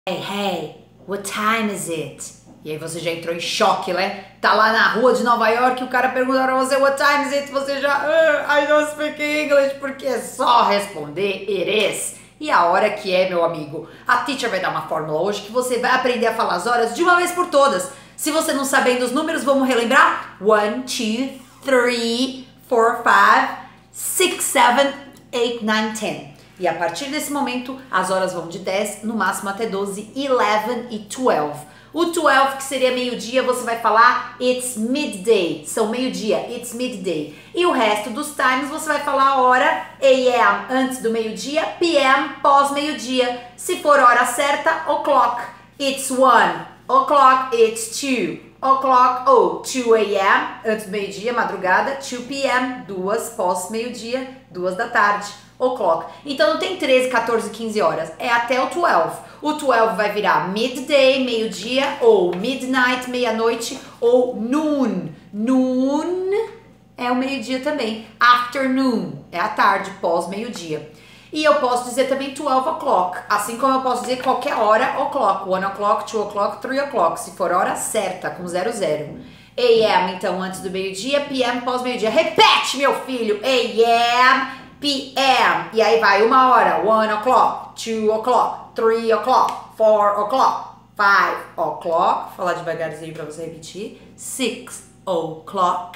Hey, what time is it? E aí você já entrou em choque, né? Tá lá na rua de Nova York e o cara pergunta pra você what time is it? Você já, I don't speak English, porque é só responder it is. E a hora que é, meu amigo? A teacher vai dar uma fórmula hoje que você vai aprender a falar as horas de uma vez por todas. Se você não sabendo os números, vamos relembrar? 1, 2, 3, 4, 5, 6, 7, 8, 9, 10. E a partir desse momento, as horas vão de 10, no máximo até 12, 11 e 12. O 12, que seria meio-dia, você vai falar it's midday. São meio-dia, it's midday. E o resto dos times, você vai falar a hora AM antes do meio-dia, PM pós-meio-dia. Se for hora certa, o'clock. It's 1 o'clock, it's 2 o'clock ou 2 AM antes do meio-dia, madrugada, 2 PM, 2 pós-meio-dia, 2 da tarde. O'clock. Então não tem 13, 14, 15 horas, é até o 12. O 12 vai virar midday, meio-dia, ou midnight, meia-noite, ou noon. Noon é o meio-dia também. Afternoon é a tarde, pós-meio-dia. E eu posso dizer também 12 o'clock, assim como eu posso dizer qualquer hora o'clock, 1 o'clock, 2 o'clock, 3 o'clock, se for hora certa, com 00. AM, então, antes do meio-dia, PM, pós-meio-dia. Repete, meu filho, AM, PM, e aí vai uma hora, 1 o'clock, 2 o'clock, 3 o'clock, 4 o'clock, 5 o'clock, falar devagarzinho pra você repetir, 6 o'clock,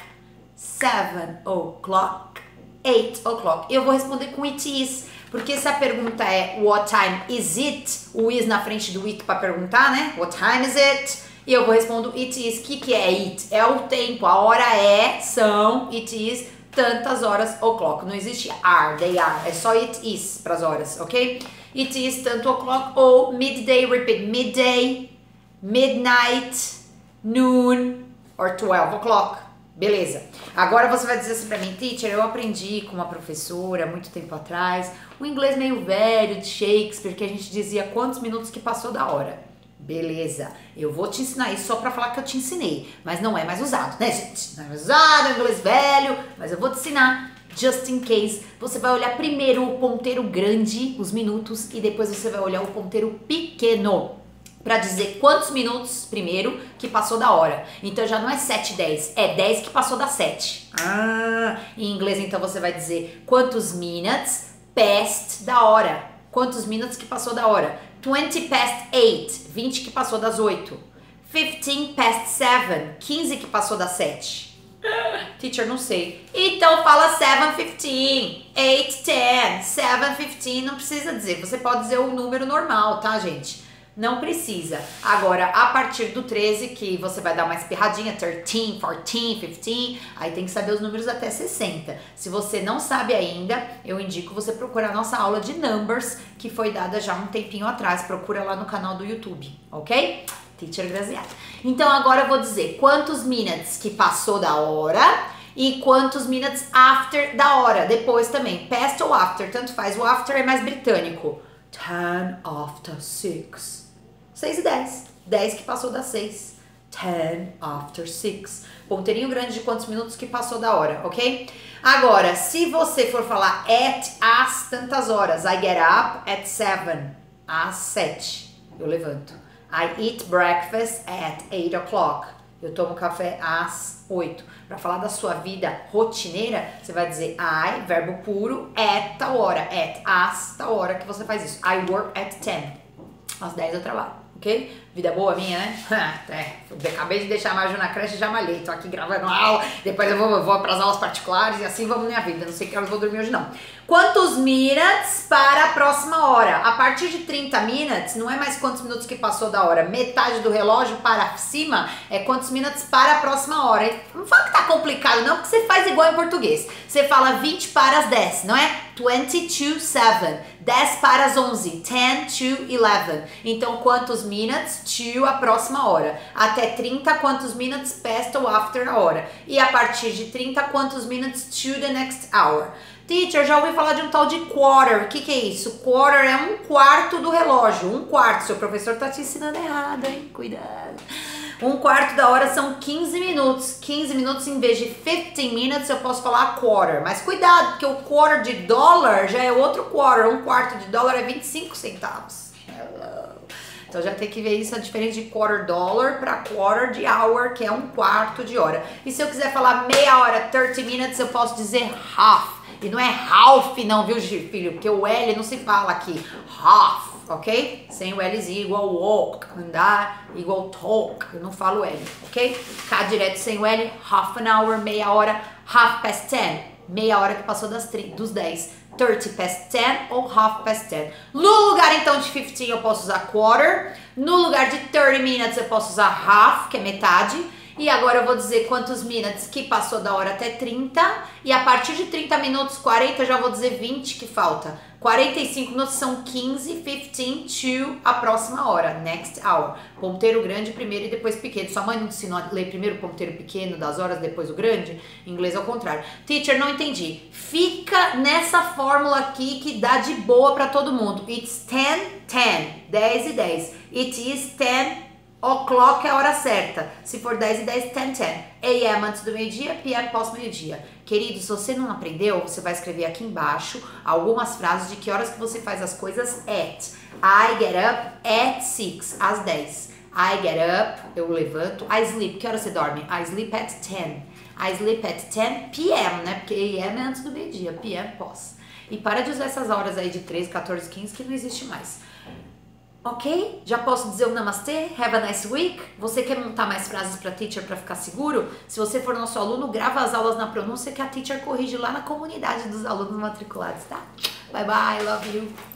7 o'clock, 8 o'clock. Eu vou responder com it is, porque se a pergunta é what time is it, o is na frente do it pra perguntar, né? What time is it? E eu vou responder it is. O que é it? É o tempo, a hora é, são, it is, tantas horas o'clock. Não existe are, they are. É só it is para as horas, ok? It is tanto o'clock ou midday, repeat midday, midnight, noon or 12 o'clock. Beleza. Agora você vai dizer assim pra mim, teacher, eu aprendi com uma professora muito tempo atrás, um inglês meio velho de Shakespeare, que a gente dizia quantos minutos que passou da hora. Beleza, eu vou te ensinar isso só pra falar que eu te ensinei, mas não é mais usado, né, gente? Não é mais usado, é inglês velho, mas eu vou te ensinar, just in case. Você vai olhar primeiro o ponteiro grande, os minutos, e depois você vai olhar o ponteiro pequeno, pra dizer quantos minutos, primeiro, que passou da hora. Então já não é 7, 10, é 10 que passou da 7. Em inglês então você vai dizer quantos minutes past da hora. Quantos minutos que passou da hora? 20 past 8, 20 que passou das 8. 15 past 7, 15 que passou das 7. Teacher, não sei. Então fala 7:15, 8:10, 7:15, não precisa dizer. Você pode dizer o número normal, tá, gente? Não precisa. Agora, a partir do 13, que você vai dar uma espirradinha, 13, 14, 15, aí tem que saber os números até 60. Se você não sabe ainda, eu indico você procurar a nossa aula de numbers, que foi dada já um tempinho atrás. Procura lá no canal do YouTube, ok? Teacher Graziella. Então, agora eu vou dizer quantos minutes que passou da hora e quantos minutes after da hora. Depois também, past ou after, tanto faz. O after é mais britânico. 10 after 6. 6 e 10. 10 que passou das 6. 10 after 6. Ponteirinho grande de quantos minutos que passou da hora, ok? Agora, se você for falar at as tantas horas, I get up at 7. Às 7. Eu levanto. I eat breakfast at 8 o'clock. Eu tomo café às 8. Para falar da sua vida rotineira, você vai dizer I, verbo puro, at tal hora. At as tal hora que você faz isso. I work at 10. Às 10 eu trabalho, ok? Vida boa minha, né? Acabei de deixar a Maju na creche e já malhei. Tô aqui gravando aula, depois eu vou para as aulas particulares e assim vamos minha vida. Não sei que horas eu vou dormir hoje não. Quantos minutes para a próxima hora? A partir de 30 minutes, não é mais quantos minutos que passou da hora. Metade do relógio para cima é quantos minutes para a próxima hora. Não fala que tá complicado não, porque você faz igual em português. Você fala 20 para as 10, não é? 20 to 7. 10 para as 11. 10 to 11. Então, quantos minutes to a próxima hora? Até 30, quantos minutes past ou after a hora? E a partir de 30, quantos minutes to the next hour? Teacher, já ouvi falar de um tal de quarter. O que é isso? Quarter é um quarto do relógio. Um quarto. Seu professor tá te ensinando errado, hein? Cuidado. Um quarto da hora são 15 minutos. 15 minutos em vez de 15 minutes eu posso falar quarter. Mas cuidado, porque o quarter de dólar já é outro quarter. Um quarto de dólar é 25 centavos. Hello. Então já tem que ver isso, a diferença de quarter dollar para quarter de hour, que é um quarto de hora. E se eu quiser falar meia hora, 30 minutes, eu posso dizer half. E não é half não, viu, filho? Porque o L não se fala aqui. Half, ok? Sem o Lzinho, igual walk, andar, igual talk. Eu não falo L, ok? Cá direto sem o L, half an hour, meia hora, half past 10. Meia hora que passou dos 10. 30 past 10 ou half past 10. No lugar então de 15 eu posso usar quarter. No lugar de 30 minutes eu posso usar half, que é metade. E agora eu vou dizer quantos minutes que passou da hora até 30. E a partir de 30 minutos, 40, eu já vou dizer 20 que falta. 45 minutos são 15, 15 to a próxima hora, next hour. Ponteiro grande primeiro e depois pequeno. Sua mãe não te ensinou a ler primeiro o ponteiro pequeno das horas, depois o grande? Em inglês é o contrário. Teacher, não entendi. Fica nessa fórmula aqui que dá de boa pra todo mundo. It's 10, 10. 10 e 10. It is 10 o'clock é a hora certa. Se for 10 e 10, 10, 10. AM antes do meio-dia, PM pós-meio-dia. Querido, se você não aprendeu, você vai escrever aqui embaixo algumas frases de que horas que você faz as coisas at. I get up at 6, às 10. I get up, eu levanto. I sleep, que hora você dorme? I sleep at 10. I sleep at 10 PM, né? Porque AM é antes do meio-dia, PM pós. E para de usar essas horas aí de 13, 14, 15 que não existe mais. Ok? Já posso dizer o namastê? Have a nice week? Você quer montar mais frases para teacher para ficar seguro? Se você for nosso aluno, grava as aulas na pronúncia que a teacher corrige lá na comunidade dos alunos matriculados, tá? Bye bye, love you!